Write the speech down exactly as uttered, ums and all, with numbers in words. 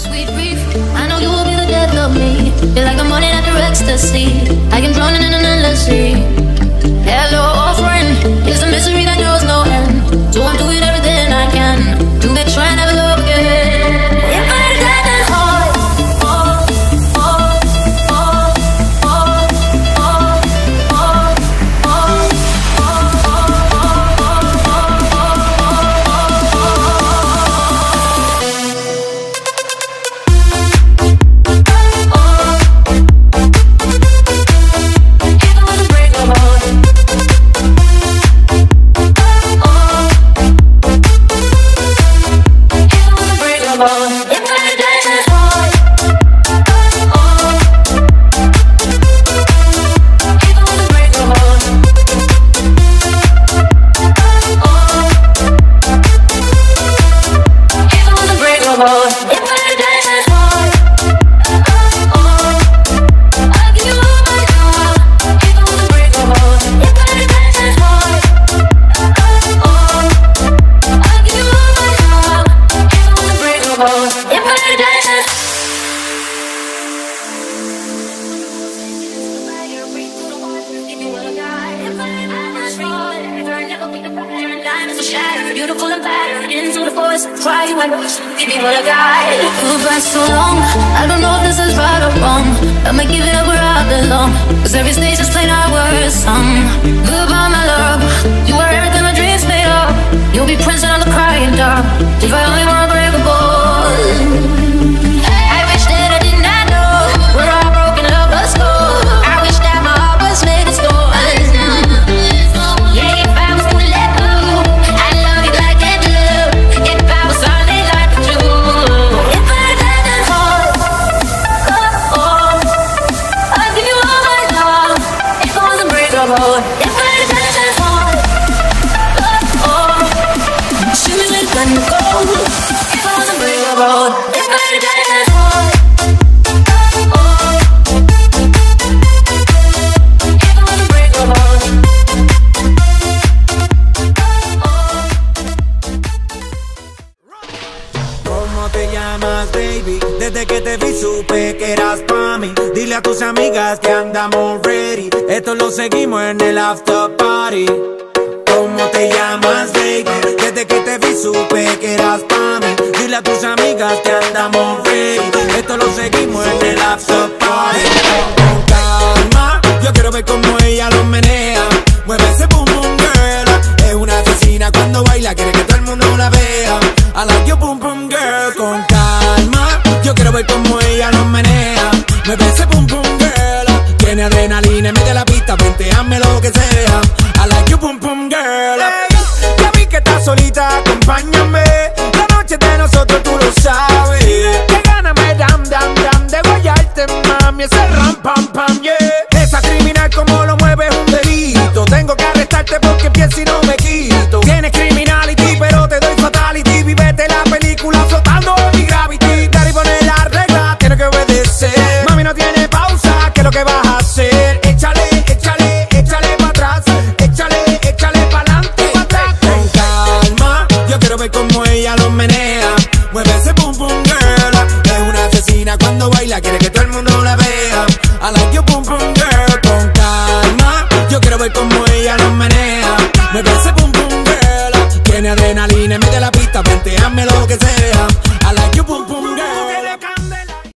Sweet grief, I know you will be the death of me. You're like the morning after ecstasy. I am drowning in an endless sea. Hello, old friend, it's a mystery that knows no end. So I'm doing everything I can to make sure I never go again. If I die that hard, oh, oh, oh, oh, oh, oh, beautiful and battered into the forest. Try you and give me what I got. Goodbye so long, I don't know if this is right or wrong. Am I giving up where I belong? Cause every stage is playing our worst song. Goodbye my love, you are everything my dreams made of. You'll be prancing on the crying dog. If I only were unbreakable. I wish that I did not know where our broken love was going. I wish that my heart was made of stone. Yeah, if I was to let go, I'd love you like I do. If I was only like you. If I had that heart, oh, oh, I'd give you all my love. If I was unbreakable. If I had that heart, oh, oh, shoot me with gun to go. If I was unbreakable. If I had that heart. Desde que te vi supe que eras pa' mí. Dile a tus amigas que andamos ready. Esto lo seguimos en el after party. ¿Cómo te llamas, baby? Desde que te vi supe que eras pa' mí. Dile a tus amigas que andamos ready. Esto lo seguimos en el after party. Con calma, yo quiero ver cómo ella lo menea. Mueve ese boom boom girl. Es una asesina cuando baila, quiere que todo el mundo la vea. I like your boom boom girl. Con calma, yo quiero ver cómo ella lo menea. Mueve ese boom boom girl. Tiene adrenalina en medio de la pista, venteame lo que sea. I like your boom boom girl. Hey, ya vi que estás solita, acompáñame. La noche de nosotros tú lo sabes. Que gana me dam dam dam de guayarte, mami. Ese ram pam pam, yeah. Esa criminal como lo mueve es un delito. Tengo que arrestarte porque pienso y no me quito. Tienes criminality pero te doy fatality. Vivete la película flotando en mi gravity. Dar y poner la regla, tiene que obedecer. Mami no tiene pausa, ¿qué es lo que vas a hacer? Échale, échale, échale pa' atrás. Échale, échale pa'lante y pa' atrás. Con calma, yo quiero ver cómo ella lo menea. Mueve ese boom boom girl. Es una asesina cuando baila, quiere que todo el mundo la vea. I like your boom boom girl. Con calma, yo quiero ver cómo ella lo menea. Mueve ese boom boom girl. Tiene adrenalina en medio de la pista, venteame lo que sea.